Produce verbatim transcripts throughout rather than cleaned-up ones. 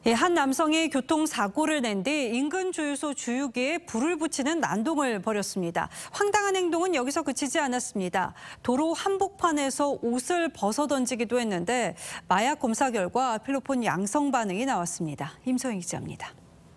예, 한 남성이 교통사고를 낸 뒤 인근 주유소 주유기에 불을 붙이는 난동을 벌였습니다. 황당한 행동은 여기서 그치지 않았습니다. 도로 한복판에서 옷을 벗어던지기도 했는데 마약 검사 결과 필로폰 양성 반응이 나왔습니다. 임소영 기자입니다.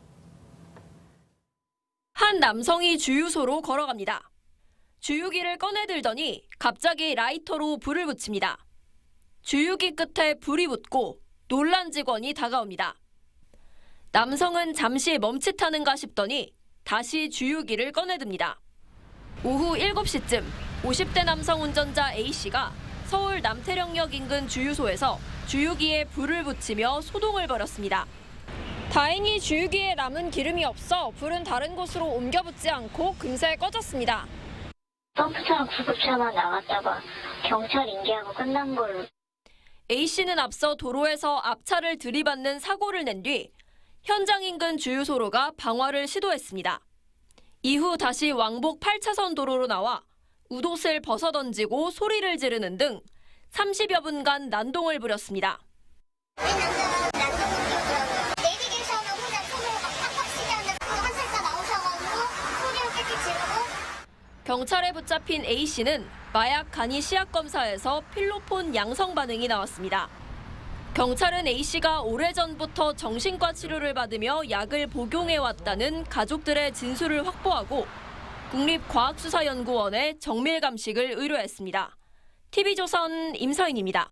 한 남성이 주유소로 걸어갑니다. 주유기를 꺼내들더니 갑자기 라이터로 불을 붙입니다. 주유기 끝에 불이 붙고 놀란 직원이 다가옵니다. 남성은 잠시 멈칫하는가 싶더니 다시 주유기를 꺼내듭니다. 오후 일곱 시쯤 오십 대 남성 운전자 A씨가 서울 남태령역 인근 주유소에서 주유기에 불을 붙이며 소동을 벌였습니다. 다행히 주유기에 남은 기름이 없어 불은 다른 곳으로 옮겨 붙지 않고 금세 꺼졌습니다. 펌프차랑 구급차만 나갔다가 경찰 인계하고 끝난 걸로. A씨는 앞서 도로에서 앞차를 들이받는 사고를 낸 뒤 현장 인근 주유소로가 방화를 시도했습니다. 이후 다시 왕복 팔 차선 도로로 나와 웃옷을 벗어던지고 소리를 지르는 등 삼십여 분간 난동을 부렸습니다. 경찰에 붙잡힌 A씨는 마약 간이 시약 검사에서 필로폰 양성 반응이 나왔습니다. 경찰은 A씨가 오래전부터 정신과 치료를 받으며 약을 복용해왔다는 가족들의 진술을 확보하고 국립과학수사연구원에 정밀 감식을 의뢰했습니다. 티비조선 임서인입니다.